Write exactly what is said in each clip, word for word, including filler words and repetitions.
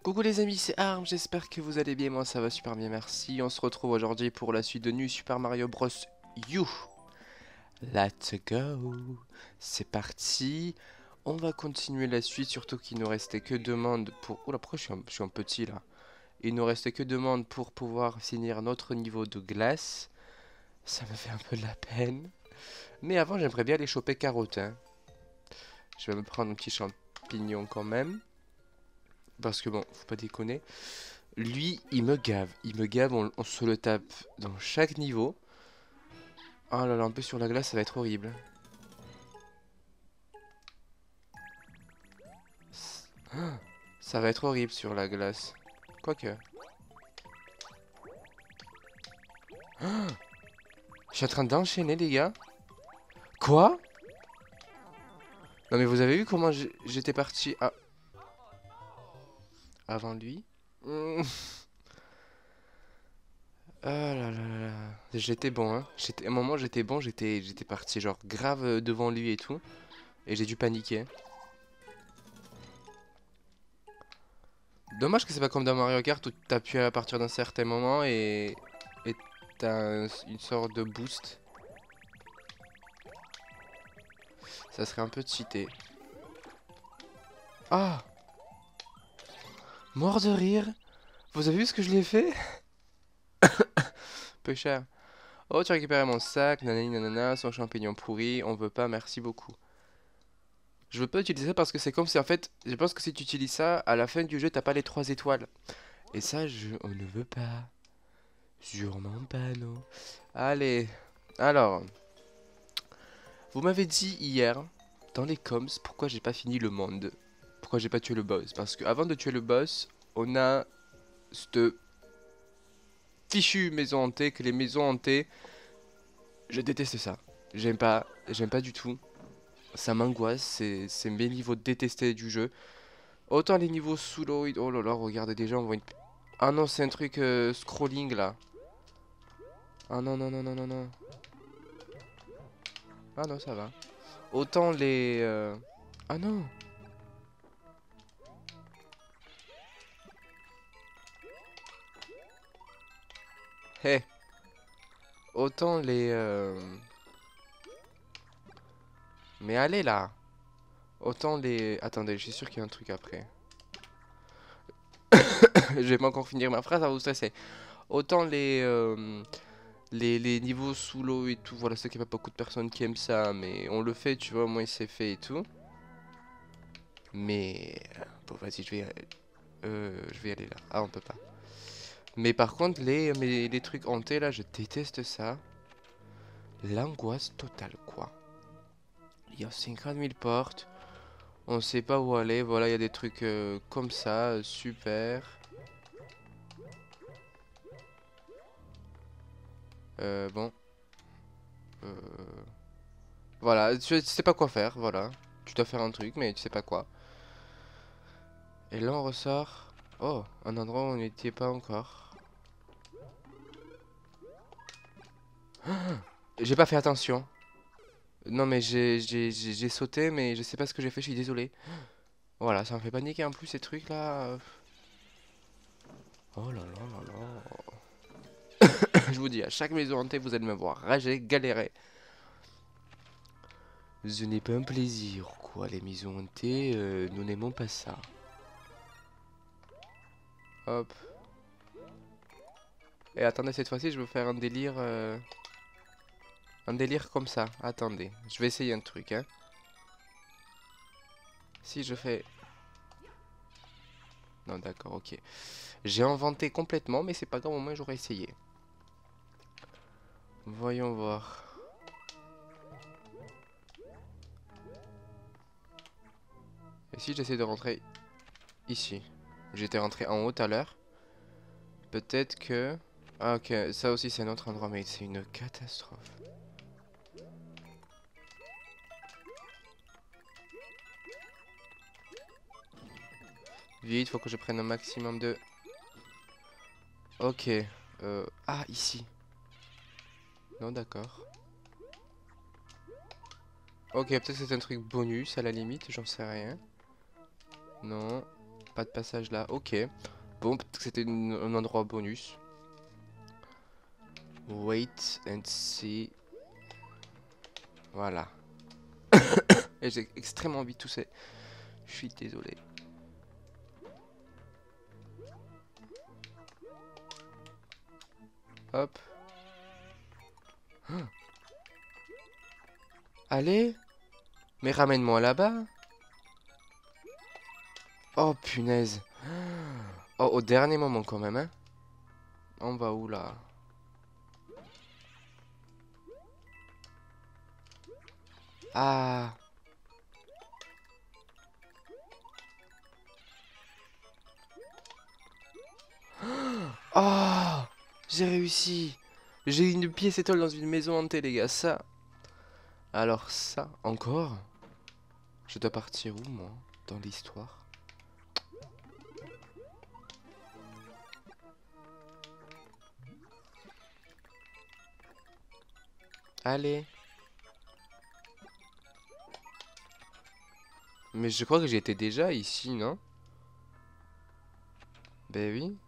Coucou les amis, c'est Arm, j'espère que vous allez bien, moi ça va super bien, merci. On se retrouve aujourd'hui pour la suite de New Super Mario Bros. U. Let's go. C'est parti. On va continuer la suite, surtout qu'il nous restait que deux mondes pour... Oula, pourquoi je suis, un... je suis un petit là? Il nous restait que deux mondes pour pouvoir finir notre niveau de glace. Ça me fait un peu de la peine. Mais avant, j'aimerais bien aller choper Carotte, hein. Je vais me prendre un petit champignon quand même. Parce que bon, faut pas déconner. Lui, il me gave. Il me gave, on, on se le tape dans chaque niveau. Oh là là, un peu sur la glace, ça va être horrible. Ah, ça va être horrible sur la glace. Quoique. Ah, je suis en train d'enchaîner, les gars. Quoi? Non mais vous avez vu comment j'étais parti à... avant lui? Hmm. Ah là là là là. J'étais bon, hein. J'étais... À un moment, j'étais bon, j'étais j'étais parti genre grave euh, devant lui et tout. Et j'ai dû paniquer. Dommage que c'est pas comme dans Mario Kart où t'appuies à partir d'un certain moment et... Et t'as un- une sorte de boost. Ça serait un peu cheaté. Ah! Mort de rire! Vous avez vu ce que je lui ai fait? Peu cher. Oh, tu as récupéré mon sac, nanani nanana, son champignon pourri, on veut pas, merci beaucoup. Je veux pas utiliser ça parce que c'est comme si en fait, je pense que si tu utilises ça, à la fin du jeu, t'as pas les trois étoiles. Et ça, je... on ne veut pas. Sûrement pas, non. Allez. Alors, vous m'avez dit hier, dans les coms, pourquoi j'ai pas fini le monde. Pourquoi j'ai pas tué le boss. Parce que avant de tuer le boss, on a cette fichue maison hantée, que les maisons hantées, je déteste ça. J'aime pas, j'aime pas du tout. Ça m'angoisse, c'est c'est mes niveaux détestés du jeu. Autant les niveaux sous l'eau, oh là là, regardez déjà, on voit une... Ah non, c'est un truc euh, scrolling là. Ah non, non, non, non, non, non. Ah non, ça va. Autant les... euh, Ah non. Hé. Autant les... euh, Mais allez là. Autant les... Attendez, je suis sûr qu'il y a un truc après. Je vais pas encore finir ma phrase, ça va vous stresser. Autant les... euh, Les, les niveaux sous l'eau et tout, voilà, c'est qu'il n'y a pas beaucoup de personnes qui aiment ça, mais on le fait, tu vois, au moins c'est fait et tout. Mais... euh, Bon, vas-y, je vais... Euh, je vais aller là. Ah, on peut pas. Mais par contre, les, mais, les trucs hantés, là, je déteste ça. L'angoisse totale, quoi. Il y a cinquante mille portes. On sait pas où aller. Voilà, il y a des trucs euh, comme ça. euh, Super. Euh, bon. Euh, Voilà, tu sais pas quoi faire, voilà. Tu dois faire un truc, mais tu sais pas quoi. Et là, on ressort. Oh, un endroit où on n'était pas encore. J'ai pas fait attention. Non, mais j'ai j'ai- j'ai- j'ai sauté, mais je sais pas ce que j'ai fait, je suis désolé. Voilà, ça me fait paniquer en plus ces trucs là. Oh là là là là. Je vous dis, à chaque maison hantée, vous allez me voir rager, galérer. Ce n'est pas un plaisir, quoi, les maisons hantées, euh, nous n'aimons pas ça. Hop. Et attendez, cette fois-ci, je veux faire un délire... euh, Un délire comme ça. Attendez, je vais essayer un truc, hein. Si je fais... Non, d'accord, ok. J'ai inventé complètement, mais c'est pas grave, au moins j'aurais essayé. Voyons voir. Et si j'essaie de rentrer ici? J'étais rentré en haut tout à l'heure. Peut-être que... Ah ok, ça aussi c'est un autre endroit, mais c'est une catastrophe. Vite, faut que je prenne un maximum de... Ok. Euh... Ah, ici. Non, d'accord. Ok, peut-être que c'est un truc bonus à la limite, j'en sais rien. Non. pas de passage là. Ok. Bon, peut-être que c'était une- un endroit bonus. Wait and see. Voilà. Et j'ai extrêmement envie de tousser. Je suis désolé. Hop. Allez. Mais ramène-moi là-bas. Oh punaise. Oh, au dernier moment quand même, hein. On va où là? Ah. Oh. J'ai réussi. J'ai une pièce étoile dans une maison hantée, les gars. Ça. Alors ça, encore? Je dois partir où, moi? Dans l'histoire? Allez. Mais je crois que j'étais déjà ici, non? Ben oui.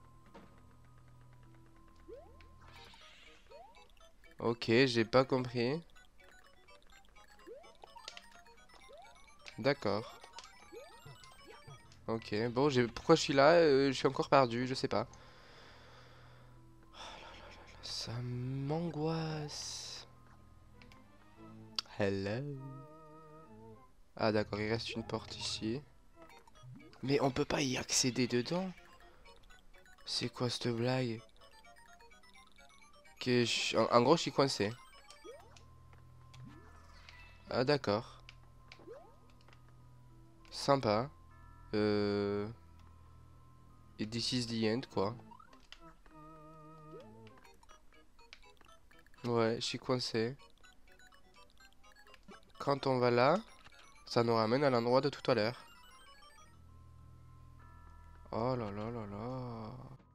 Ok, j'ai pas compris. D'accord. Ok, bon, j'ai... pourquoi je suis là? Euh, je suis encore perdu, je sais pas. Ça m'angoisse. Hello. Ah d'accord, il reste une porte ici. Mais on peut pas y accéder dedans? C'est quoi cette blague? Que je- en, en gros, je suis coincé. Ah d'accord. Sympa. Euh... Et this is the end, quoi. Ouais, je suis coincé. Quand on va là, ça nous ramène à l'endroit de tout à l'heure. Oh là là là là.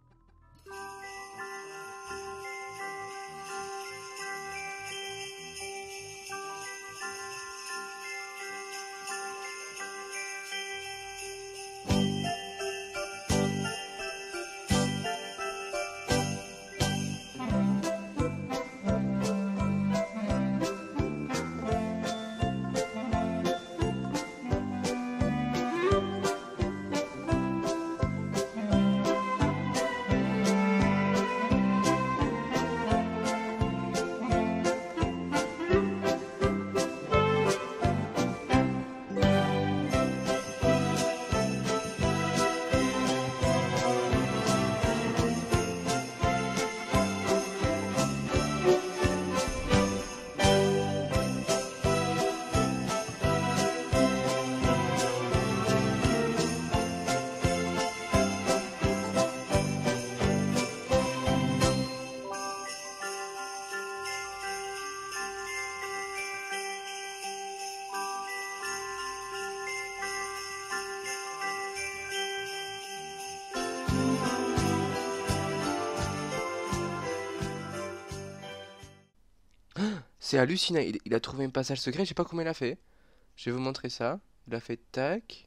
C'est hallucinant, il, il a trouvé un passage secret, je sais pas comment il a fait. Je vais vous montrer ça. Il a fait tac,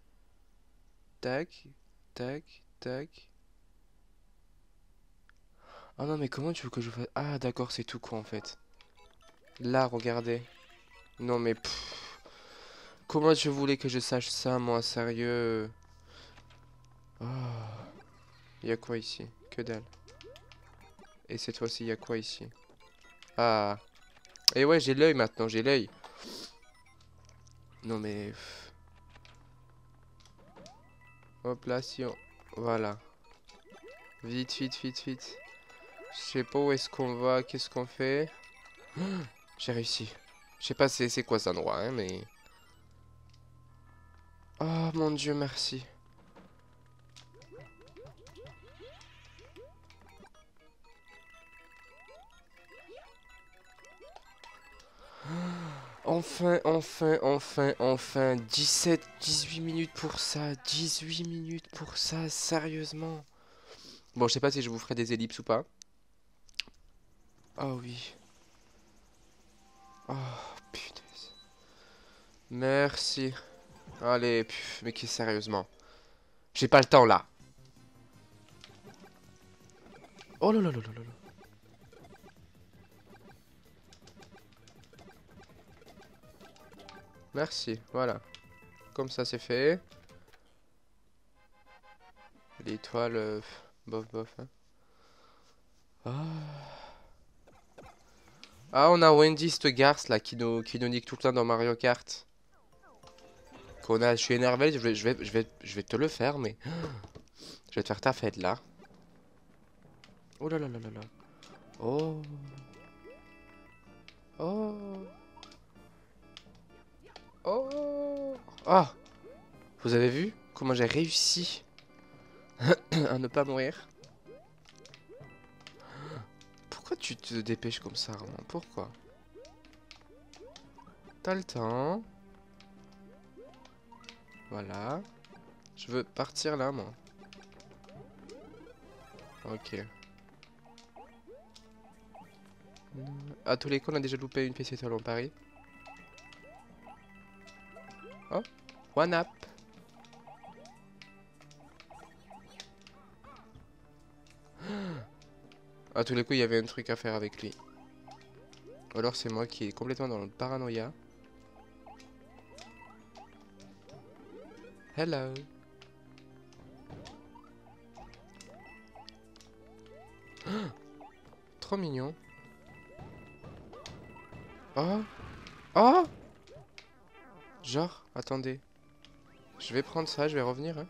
tac, tac, tac. Ah non mais comment tu veux que je fasse... Ah d'accord, c'est tout quoi en fait. Là, regardez. Non mais pff, comment je voulais que je sache ça moi, sérieux? Oh, y a quoi ici? Que dalle. Et cette fois-ci, y a quoi ici? Ah. Et ouais, j'ai l'œil maintenant, j'ai l'œil. Non mais... pff. Hop là, si on... Voilà. Vite, vite, vite, vite. Je sais pas où est-ce qu'on va, qu'est-ce qu'on fait. J'ai réussi. Je sais pas c'est c'est quoi cet endroit, hein, mais... Oh mon Dieu, merci. Enfin, enfin, enfin, enfin. dix-sept, dix-huit minutes pour ça. dix-huit minutes pour ça, sérieusement. Bon, je sais pas si je vous ferai des ellipses ou pas. Oh oui. Oh, putain. Merci. Allez, pff, mais qui sérieusement. J'ai pas le temps là. Oh là là là là là là. Merci, voilà. Comme ça c'est fait. L'étoile, euh, bof bof. Hein. Ah. Ah, on a Wendy, cette garce là qui nous, qui nous nique tout le temps dans Mario Kart. Qu'on a, je suis énervé, je vais, je vais, je vais, je vais te le faire, mais je vais te faire ta fête là. Oh là là là là là. Oh. Oh. Oh. Ah. Vous avez vu comment j'ai réussi à ne pas mourir? Pourquoi tu te dépêches comme ça, Armand? Pourquoi? T'as le temps. Voilà. Je veux partir là, moi. Ok. À tous les coups, on a déjà loupé une pièce étoile en Paris. Oh, one up. À tous les coups, il y avait un truc à faire avec lui. Ou alors c'est moi qui est complètement dans le paranoïa. Hello. Trop mignon. Oh. Oh. Genre, attendez. Je vais prendre ça, je vais revenir. Hein.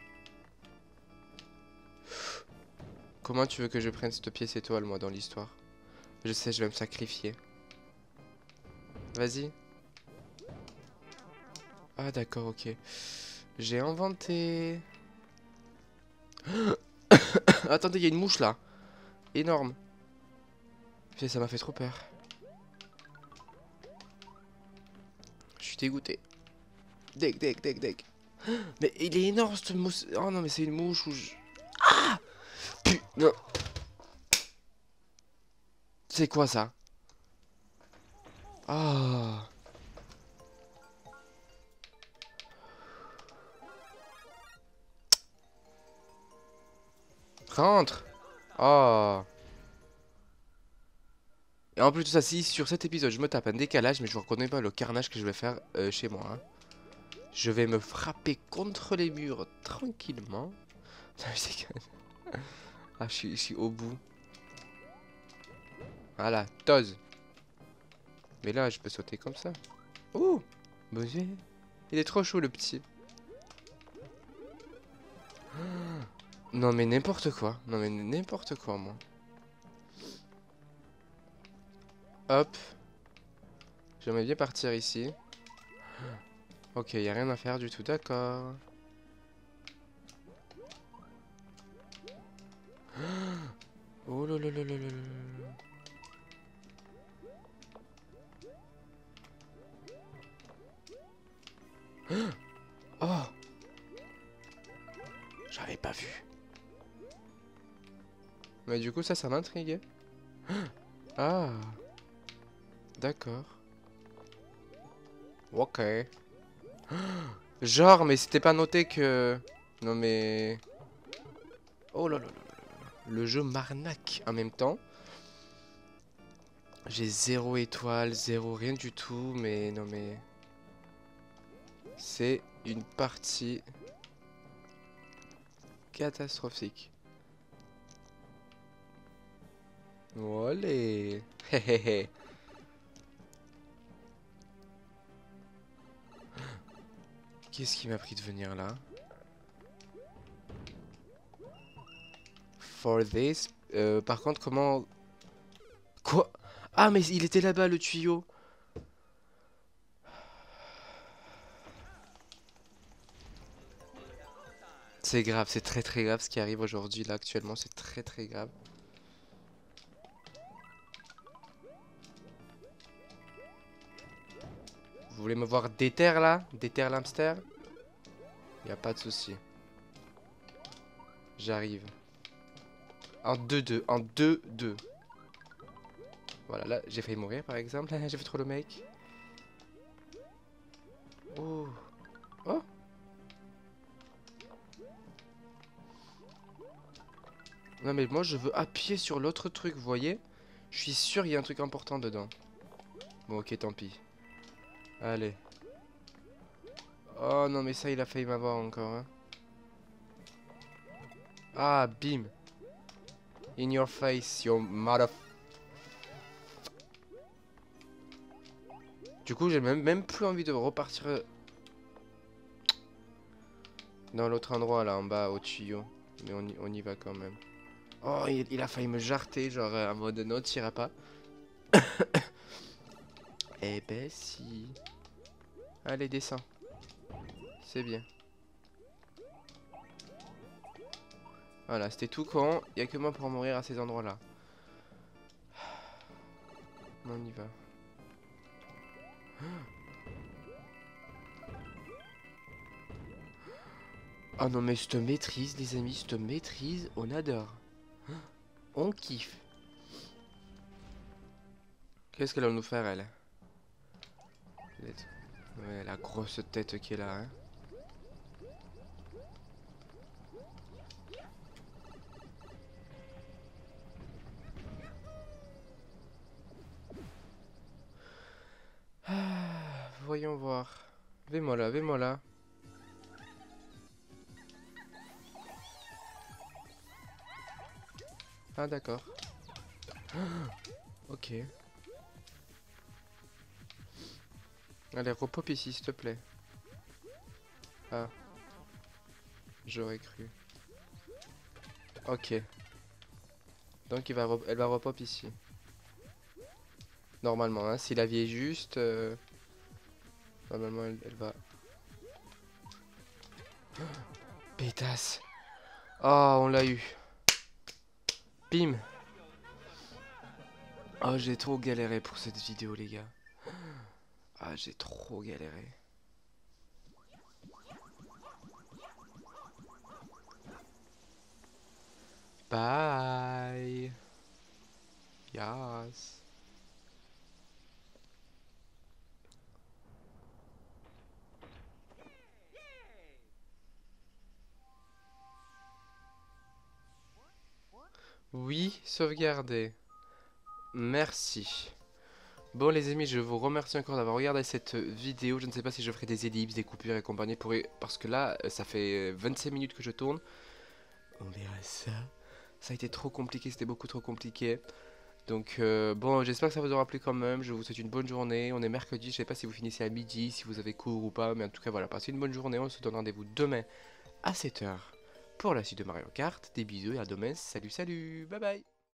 Comment tu veux que je prenne cette pièce étoile, moi, dans l'histoire? Je sais, je vais me sacrifier. Vas-y. Ah, d'accord, ok. J'ai inventé... Attendez, il y a une mouche, là. Énorme. Putain, ça m'a fait trop peur. Je suis dégoûté. Deg, deg, deg, deg. Mais il est énorme, cette mouche. Oh non, mais c'est une mouche ou je... Ah! Putain. C'est quoi, ça? Ah. Rentre. Oh. Et en plus de ça, si sur cet épisode je me tape un décalage, mais je ne reconnais pas le carnage que je vais faire euh, chez moi. Hein. Je vais me frapper contre les murs tranquillement. Ah, je suis, je suis au bout. Voilà, tose. Mais là, je peux sauter comme ça. Oh, bosé. Il est trop chaud, le petit. Non, mais n'importe quoi. Non, mais n'importe quoi, moi. Hop. J'aimerais bien partir ici. Ok, y a rien à faire du tout, d'accord. Oh là là là là là là. Oh! J'avais pas vu. Mais du coup, ça, ça m'intrigue. Ah! D'accord. Ok. Genre, mais c'était pas noté que... Non mais... Oh là là là là là. Le jeu m'arnaque en même temps. J'ai zéro étoile, zéro rien du tout, mais non mais... C'est une partie... catastrophique. Olé. Hehehe. Qu'est-ce qui m'a pris de venir là? For this... Euh, par contre, comment... Quoi? Ah, mais il était là-bas, le tuyau. C'est grave, c'est très très grave ce qui arrive aujourd'hui, là, actuellement, c'est très très grave. Vous voulez me voir déterre, là? Déterre l'hamster? Y a pas de souci. J'arrive. En deux deux, en deux deux. Voilà, là, j'ai failli mourir, par exemple. J'ai fait trop le mec. Oh. Oh. Non mais moi je veux appuyer sur l'autre truc, vous voyez? Je suis sûr qu'il y a un truc important dedans. Bon ok, tant pis. Allez. Oh non mais ça il a failli m'avoir encore hein. Ah bim. In your face, your mother. Du coup j'ai même, même plus envie de repartir dans l'autre endroit là en bas au tuyau. Mais on y, on y va quand même. Oh il, il a failli me jarter genre euh, en mode non t'iras pas. Eh ben si. Allez descends. C'est bien. Voilà, c'était tout con. Il n'y a que moi pour mourir à ces endroits-là. On y va. Oh non mais je te maîtrise les amis, je te maîtrise, on adore. On kiffe. Qu'est-ce qu'elle va nous faire elle? Ouais, la grosse tête qui est là hein. Ah, voyons voir. Vais-moi là, vais-moi là. Ah d'accord. Ok. Allez, repop ici, s'il te plaît. Ah. J'aurais cru. Ok. Donc il va elle va repop ici. Normalement, hein, si la vie est juste... Euh... Normalement, elle, elle va... Pétasse. Oh, on l'a eu. Bim. Oh, j'ai trop galéré pour cette vidéo, les gars. Ah, j'ai trop galéré. Bye. Yes. Oui, sauvegarder. Merci. Bon les amis, je vous remercie encore d'avoir regardé cette vidéo. Je ne sais pas si je ferai des ellipses, des coupures et compagnie pour... parce que là, ça fait vingt-cinq minutes que je tourne. On verra ça. Ça a été trop compliqué, c'était beaucoup trop compliqué. Donc euh, bon, j'espère que ça vous aura plu quand même. Je vous souhaite une bonne journée. On est mercredi, je sais pas si vous finissez à midi, si vous avez cours ou pas. Mais en tout cas, voilà, passez une bonne journée. On se donne rendez-vous demain à sept heures pour la suite de Mario Kart. Des bisous et à demain. Salut, salut, bye bye.